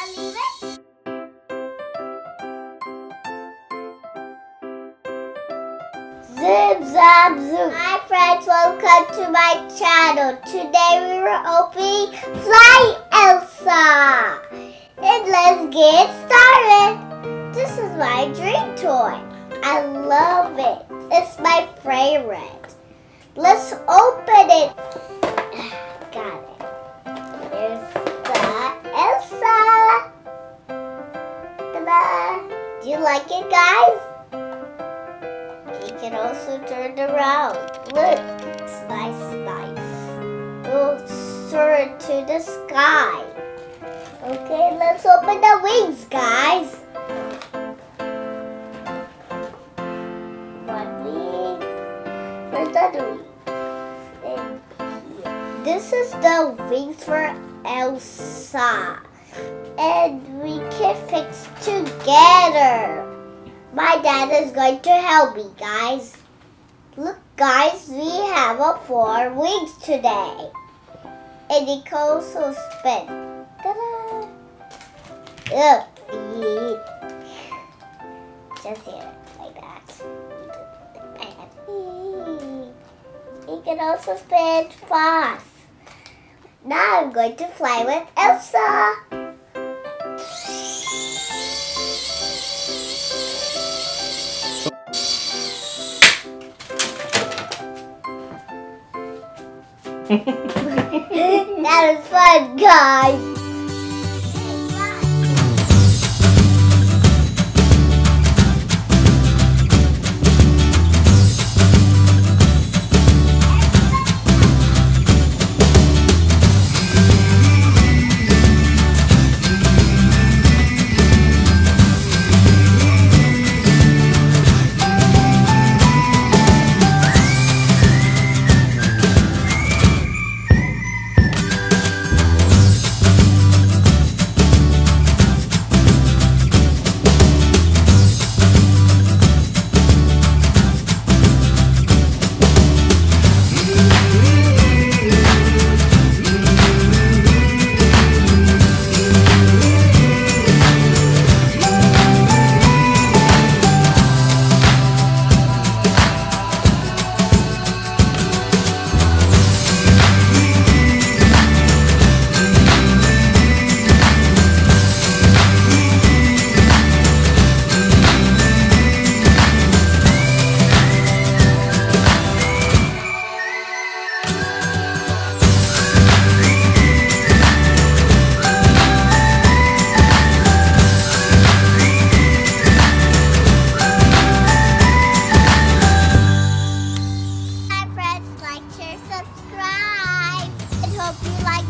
believe it? Zip, zap, zoom. Hi friends, welcome to my channel. Today we were opening Fly Elsa. And let's get started. This is my dream toy. I love it. It's my favorite. Let's open it. Got it. There's the Elsa. Ta-da. Do you like it, guys? You can also turn around. Look, it's nice. We'll soar to the sky. Okay, let's open the wings, guys. One wing. Where's the other wing? And here. This is the wings for Elsa. And we can fix together. My dad is going to help me, guys. Look, guys, we have 4 wings today. And it can also spin. Ta-da! Just here, like that. It can also spin fast. Now I'm going to fly with Elsa. That was fun, guys. Hope you like